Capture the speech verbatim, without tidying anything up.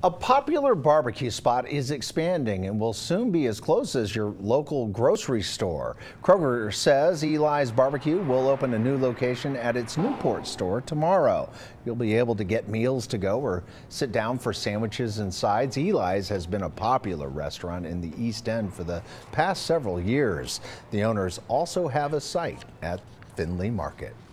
A popular barbecue spot is expanding and will soon be as close as your local grocery store. Kroger says Eli's Barbecue will open a new location at its Newport store tomorrow. You'll be able to get meals to go or sit down for sandwiches and sides. Eli's has been a popular restaurant in the East End for the past several years. The owners also have a site at Findlay Market.